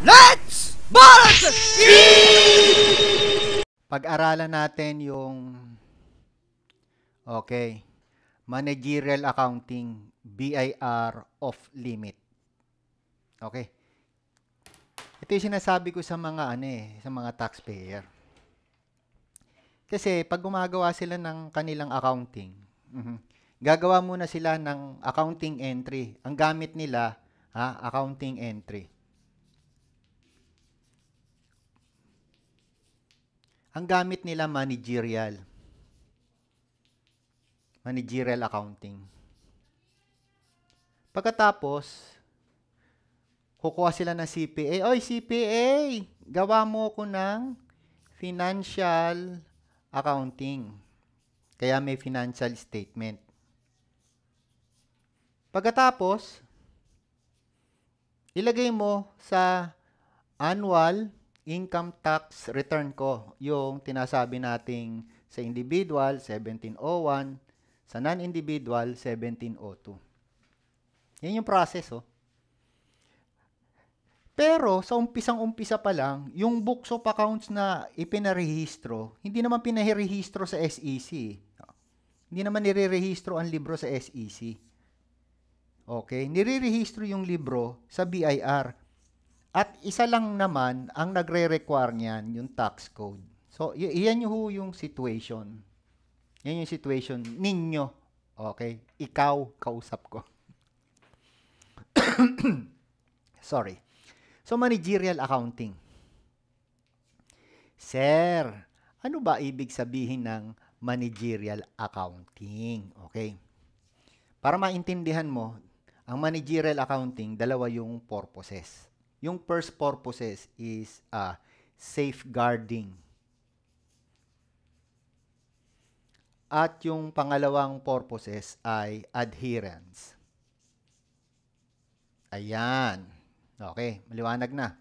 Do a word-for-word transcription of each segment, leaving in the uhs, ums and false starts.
Let's pag-aralan natin yung okay, Managerial Accounting B I R Off limit. Okay. Ito yung sinasabi ko sa mga ano eh, sa mga taxpayer. Kasi pag gumagawa sila ng kanilang accounting, uh-huh, gagawa muna sila ng accounting entry. Ang gamit nila, ha, accounting entry. Ang gamit nila managerial. Managerial accounting. Pagkatapos, kukuha sila ng C P A. Oy, C P A! Gawa mo ko ng financial accounting. Kaya may financial statement. Pagkatapos, ilagay mo sa annual income tax return ko, yung tinasabi nating sa individual, seventeen oh one, sa non-individual, seventeen oh two. Yan yung process, oh. Pero, sa umpisang-umpisa pa lang, yung books of accounts na ipinarehistro, hindi naman pinarehistro sa S E C. Hindi naman nire-rehistro ang libro sa S E C. Okay? Nire-rehistro yung libro sa B I R. At isa lang naman ang nagre-require niyan, yung tax code. So, iyan yung, yung situation. Yan yung situation ninyo. Okay? Ikaw, kausap ko. Sorry. So, managerial accounting. Sir, ano ba ibig sabihin ng managerial accounting? Okay? Para maintindihan mo, ang managerial accounting, dalawa yung purposes. Yung first purposes is uh, safeguarding. At yung pangalawang purposes ay adherence. Ayan. Okay, maliwanag na.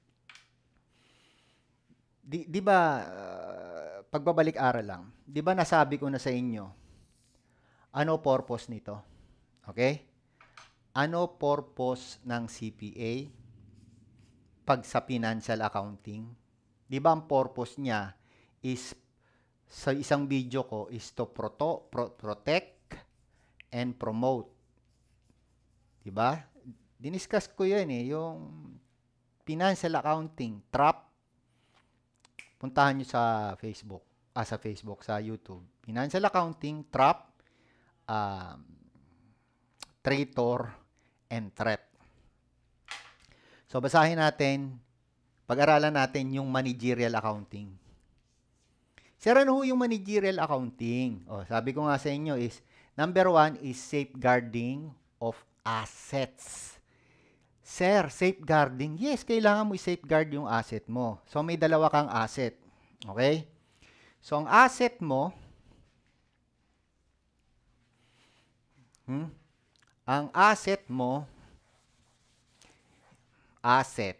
Di, di ba, uh, pagbabalik-aral lang, di ba nasabi ko na sa inyo, ano purpose nito? Okay? Ano purpose ng C P A? Pag sa financial accounting, di ba ang purpose niya is, sa isang video ko, is to proto, pro, protect and promote. Di ba? Diniscuss ko yan eh, yung financial accounting, trap. Puntahan nyo sa Facebook, ah, sa Facebook, sa YouTube. Financial accounting, trap, um, traitor, and threat. So, basahin natin, pag-aralan natin yung managerial accounting. Sir, ano ho yung managerial accounting? O, sabi ko nga sa inyo is, number one is safeguarding of assets. Sir, safeguarding. Yes, kailangan mo i-safeguard yung asset mo. So, may dalawa kang asset. Okay? So, ang asset mo, hmm, ang asset mo, asset,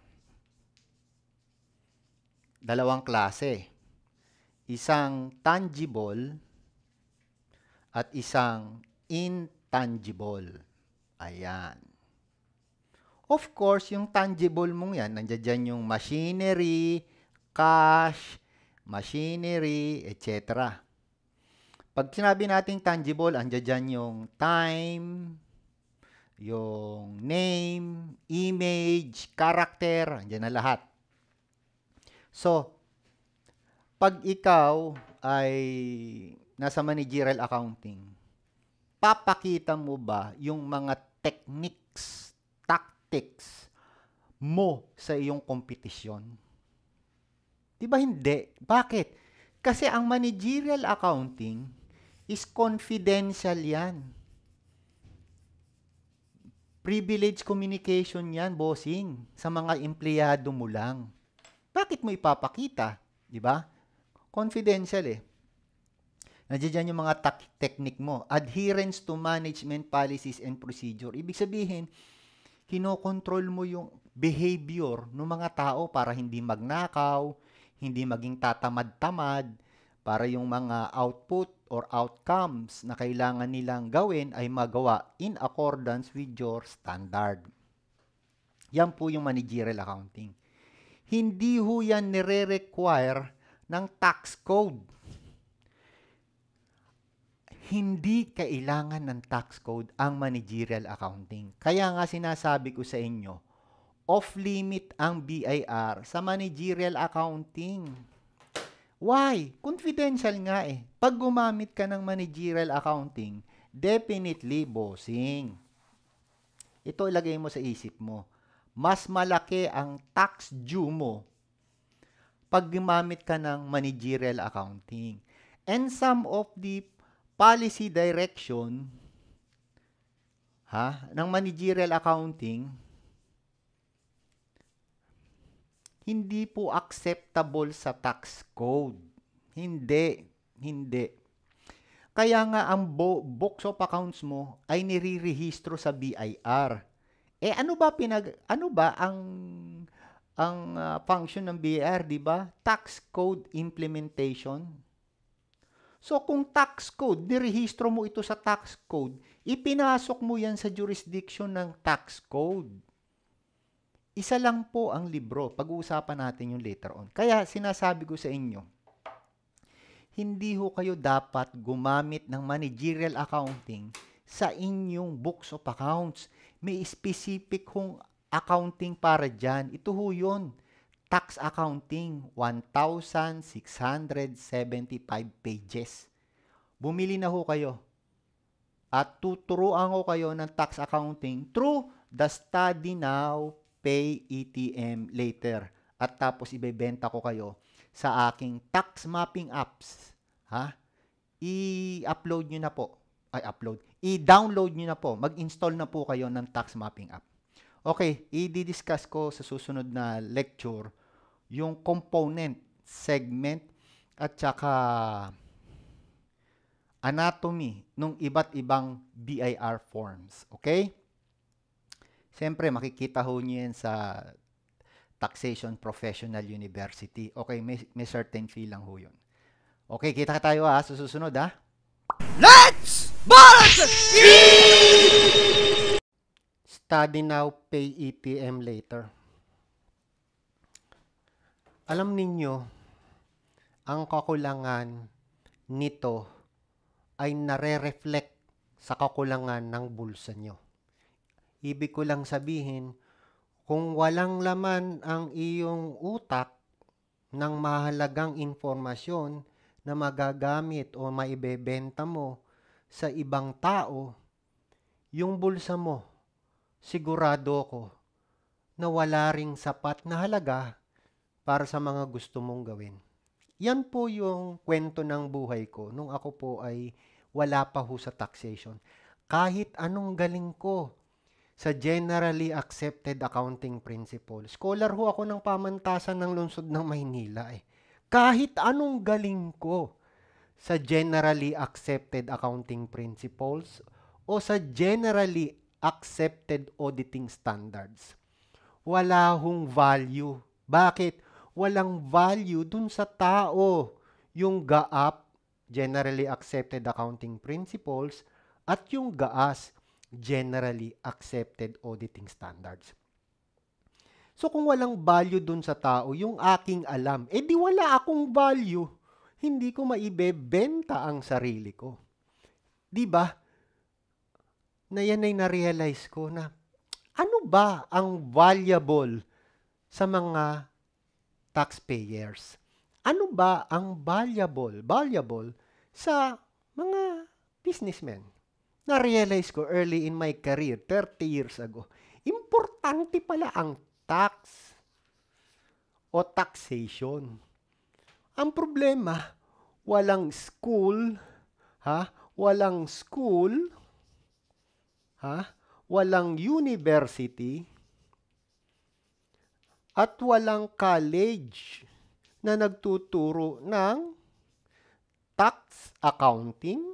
dalawang klase. Isang tangible at isang intangible. Ayan. Of course, yung tangible mong yan, nandiyan dyan yung machinery, cash, machinery, et cetera. Pag sinabi nating tangible, nandiyan dyan yung time, yung name, image, character, andyan na lahat. So, pag ikaw ay nasa managerial accounting, papakita mo ba yung mga techniques, tactics mo sa iyong kompetisyon? Di ba hindi? Bakit? Kasi ang managerial accounting is confidential yan. Privilege communication yan, bossing, sa mga empleyado mo lang. Bakit mo ipapakita? Di ba? Confidential eh. Nandiyan yung mga technique mo. Adherence to management policies and procedure. Ibig sabihin, kinokontrol mo yung behavior ng mga tao para hindi magnakaw, hindi maging tatamad-tamad, para yung mga output or outcomes na kailangan nilang gawin ay magawa in accordance with your standard. Yan po yung managerial accounting. Hindi ho yan nire-require ng tax code. Hindi kailangan ng tax code ang managerial accounting. Kaya nga sinasabi ko sa inyo, off-limit ang B I R sa managerial accounting. Why? Confidential nga eh. Pag gumamit ka ng managerial accounting, definitely bossing. Ito ilagay mo sa isip mo. Mas malaki ang tax due mo pag gumamit ka ng managerial accounting. And some of the policy direction ha, ng managerial accounting, hindi po acceptable sa tax code. Hindi. Hindi. Kaya nga ang books of accounts mo ay nire-rehistro sa B I R. Eh ano ba pinag ano ba ang ang uh, function ng B I R, di ba? Tax code implementation. So kung tax code, nirehistro mo ito sa tax code, ipinasok mo yan sa jurisdiction ng tax code. Isa lang po ang libro. Pag-uusapan natin yung later on. Kaya sinasabi ko sa inyo, hindi ho kayo dapat gumamit ng managerial accounting sa inyong books of accounts. May specific hong accounting para dyan. Ito ho yun. Tax accounting, one thousand six hundred seventy-five pages. Bumili na ho kayo. At tuturuan ko kayo ng tax accounting through the Study Now, Pay E T M later. At tapos ibebenta ko kayo sa aking tax mapping apps. Ha? I-upload nyo na po. Ay, upload. I-download nyo na po. Mag-install na po kayo ng tax mapping app. Okay, i-discuss ko sa susunod na lecture yung component, segment, at saka anatomy ng iba't ibang B I R forms. Okay? Siyempre, makikita ho nyo yan sa Taxation Professional University. Okay, may, may certain fee lang ho yun. Okay, kita tayo ha, sa susunod ha. Let's balance! Study now, pay E T M later. Alam ninyo, ang kakulangan nito ay nare-reflect sa kakulangan ng bulsa nyo. Ibig ko lang sabihin, kung walang laman ang iyong utak ng mahalagang informasyon na magagamit o maibebenta mo sa ibang tao, yung bulsa mo, sigurado ko na wala ring sapat na halaga para sa mga gusto mong gawin. Yan po yung kwento ng buhay ko nung ako po ay wala pa ho sa taxation. Kahit anong galing ko sa generally accepted accounting principles. Scholar ho ako ng pamantasan ng lungsod ng Maynila eh. Kahit anong galing ko sa generally accepted accounting principles o sa generally accepted auditing standards, wala hong value. Bakit? Walang value dun sa tao yung G A A P, Generally Accepted Accounting Principles, at yung G A S, Generally Accepted Auditing Standards. So kung walang value dun sa tao, yung aking alam, eh di wala akong value. Hindi ko maibebenta ang sarili ko. Di ba? Na yan ay na-realize ko na ano ba ang valuable sa mga taxpayers? Ano ba ang valuable, valuable sa mga businessmen? Na-realize ko early in my career, thirty years ago, importante pala ang tax o taxation. Ang problema, walang school, ha? Walang school, ha? Walang university, at walang college na nagtuturo ng tax accounting,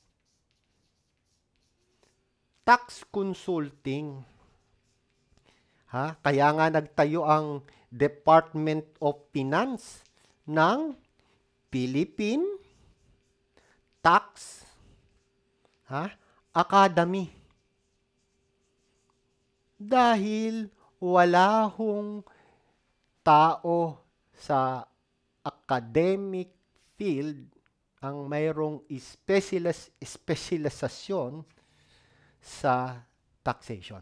tax consulting. Ha? Kaya nga nagtayo ang Department of Finance ng Philippine Tax ha? Academy. Dahil wala hong tao sa academic field ang mayroong specialis espesyalisasyon sa taxation.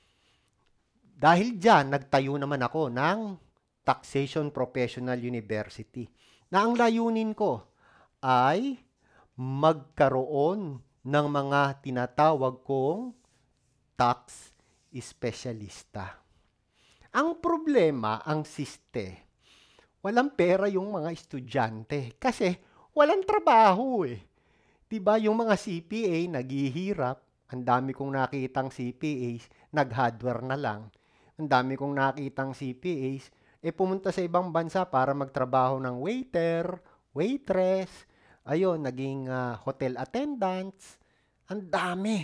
Dahil dyan, nagtayo naman ako ng Taxation Professional University na ang layunin ko ay magkaroon ng mga tinatawag kong tax espesyalista. Ang problema, ang siste, walang pera yung mga estudyante kasi walang trabaho eh. Diba yung mga C P A naghihirap, ang dami kong nakitang C P As, nag-hardware na lang. Ang dami kong nakitang C P As, eh pumunta sa ibang bansa para magtrabaho ng waiter, waitress, ayun, naging uh, hotel attendants, ang dami.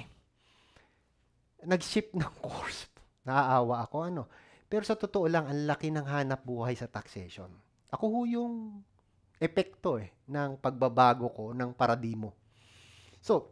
Nag-ship ng course. Naaawa ako, ano. Pero sa totoo lang, ang laki ng hanap buhay sa taxation. Ako ho yung epekto eh, ng pagbabago ko ng paradimo. So,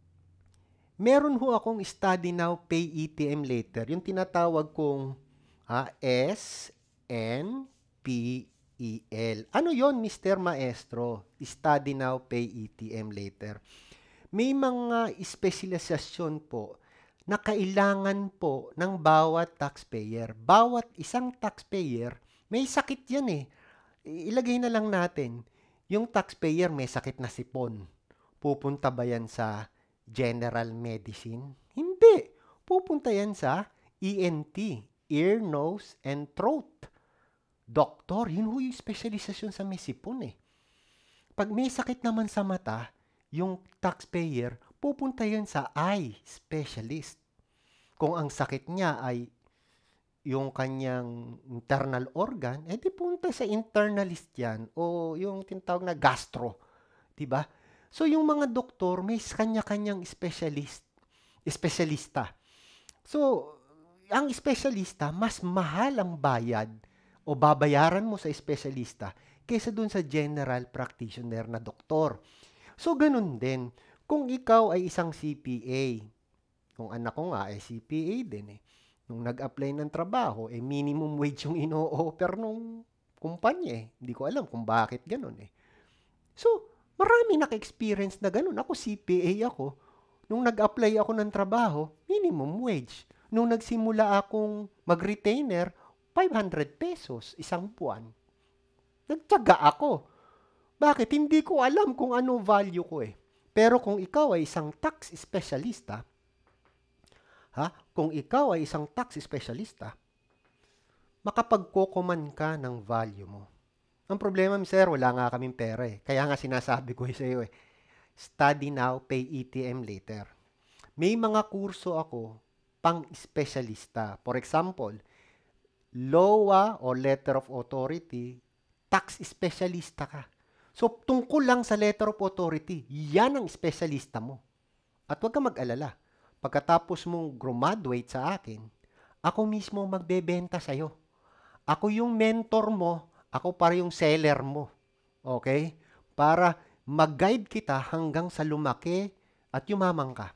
meron ho akong study now, pay E T M later. Yung tinatawag kong ah, S N P E L. Ano yon, Mister Maestro? Study now, pay E T M later. May mga espesyalisasyon po na kailangan po ng bawat taxpayer. Bawat isang taxpayer, may sakit yan eh. Ilagay na lang natin, yung taxpayer may sakit na sipon. Pupunta ba yan sa general medicine? Hindi. Pupunta yan sa E N T, ear, nose, and throat. Doktor, yun ho yung specialization sa may sipon eh. Pag may sakit naman sa mata, yung taxpayer, pupunta yan sa eye specialist. Kung ang sakit niya ay yung kanyang internal organ, edi punta sa internalist yan o yung tinatawag na gastro. Diba? So, yung mga doktor, may kanya-kanyang specialist, espesyalista. So, ang espesyalista, mas mahal ang bayad o babayaran mo sa espesyalista kaysa dun sa general practitioner na doktor. So, ganun din. Kung ikaw ay isang C P A, kung anak ko nga ay C P A din eh, nung nag-apply ng trabaho, eh minimum wage yung ino-offer nung kumpanya eh. Hindi ko alam kung bakit ganun eh. So, marami naka-experience na ganun. Ako C P A ako. Nung nag-apply ako ng trabaho, minimum wage. Nung nagsimula akong mag-retainer, five hundred pesos isang buwan. Nagtiyaga ako. Bakit? Hindi ko alam kung ano value ko eh. Pero kung ikaw ay isang tax specialista, ha? Kung ikaw ay isang tax specialista, makapagkokoman ka ng value mo. Ang problema, sir, wala nga kaming pera eh. Kaya nga sinasabi ko sa iyo eh, study now, pay E T M later. May mga kurso ako pang-specialista. For example, L O A o Letter of Authority, tax specialista ka. So, tungkol lang sa Letter of Authority, yan ang specialista mo. At huwag ka mag-alala. Pagkatapos mong graduate sa akin, ako mismo magbebenta sa'yo. Ako yung mentor mo, ako para yung seller mo. Okay? Para mag-guide kita hanggang sa lumaki at yumamang ka.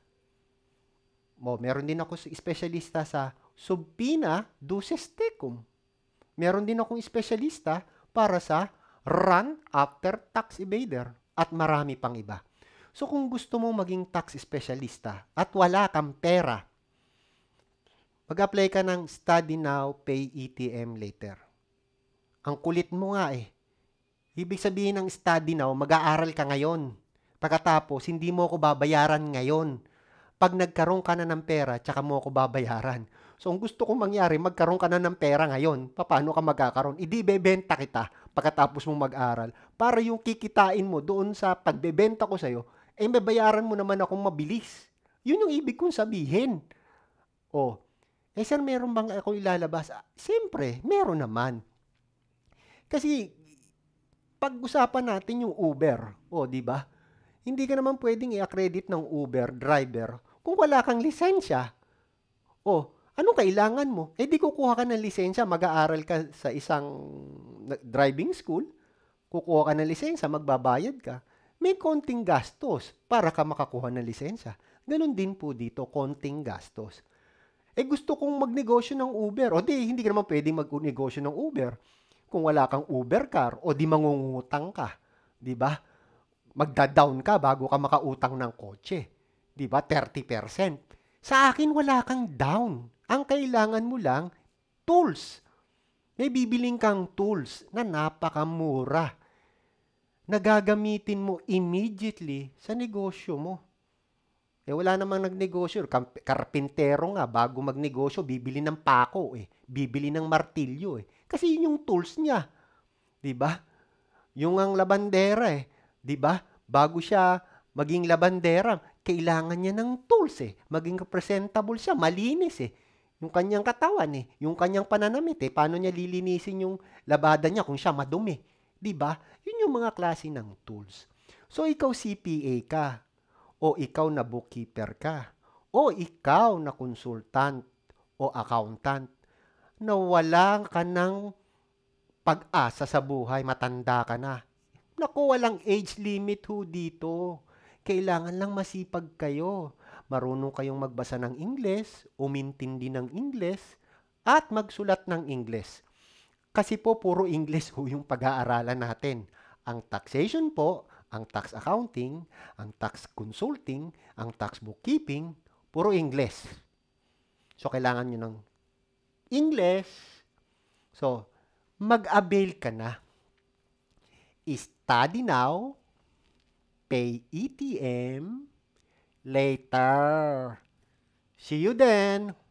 O, meron din ako espesyalista sa subpoena duces tecum. Meron din akong espesyalista para sa run after tax evader at marami pang iba. So kung gusto mo maging tax specialista at wala kang pera, mag-apply ka ng study now, pay E T M later. Ang kulit mo nga eh. Ibig sabihin ng study now, mag-aaral ka ngayon. Pagkatapos, hindi mo ako babayaran ngayon. Pag nagkaroon ka na ng pera, tsaka mo ako babayaran. So, ang gusto kong mangyari, magkaroon ka na ng pera ngayon. Paano ka magkakaroon? Idi bebenta kita pagkatapos mong mag-aral. Para yung kikitain mo doon sa pagbebenta ko sa'yo, eh mabayaran mo naman akong mabilis. Yun yung ibig kong sabihin. O, eh sir, meron bang ako ilalabas? Siyempre, meron naman. Kasi, pag-usapan natin yung Uber. O, di ba? Hindi ka naman pwedeng i-accredit ng Uber driver kung wala kang lisensya. O, anong kailangan mo? Eh di kukuha ka ng lisensya, mag-aaral ka sa isang driving school, kukuha ka ng lisensya, magbabayad ka. May konting gastos para ka makakuha ng lisensya. Ganon din po dito, konting gastos. Eh gusto kong magnegosyo ng Uber. O di, hindi ka naman pwedeng magnegosyo ng Uber kung wala kang Uber car o di mangungutang ka. Di ba? Magda-down ka bago ka makautang ng kotse. Di ba? thirty percent. Sa akin, wala kang down. Ang kailangan mo lang, tools. May bibiling kang tools na napakamura na gagamitin mo immediately sa negosyo mo. Eh wala namang nagnegosyo. Karpintero nga, bago magnegosyo, bibili ng pako eh. Bibili ng martilyo eh. Kasi yun yung tools niya. Diba? Yung ang labandera eh. Diba? Bago siya maging labandera, kailangan niya ng tools eh. Maging presentable siya, malinis eh. Yung kanyang katawan eh. Yung kanyang pananamit eh. Paano niya lilinisin yung labada niya kung siya madumi. Diba? Yun yung mga klase ng tools. So ikaw C P A ka. O ikaw na bookkeeper ka, o ikaw na consultant o accountant, na wala ka ng pag-asa sa buhay, matanda ka na. Naku, walang age limit ho dito. Kailangan lang masipag kayo. Marunong kayong magbasa ng Ingles, umintindi ng Ingles, at magsulat ng Ingles. Kasi po, puro Ingles ho yung pag-aaralan natin. Ang taxation po, ang tax accounting, ang tax consulting, ang tax bookkeeping, puro English. So, kailangan nyo ng English. So, mag-avail ka na. Study now, pay E T M later. See you then.